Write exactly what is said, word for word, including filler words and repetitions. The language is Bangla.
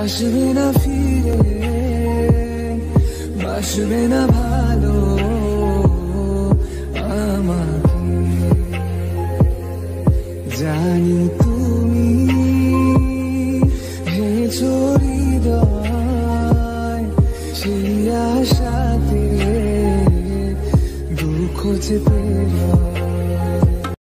আসবে না ফিরে, বাসবে না ভালো আমাকে। জানি তুমি ভেঙেছো হৃদয়, সেই আশাতে দুঃখ চেপে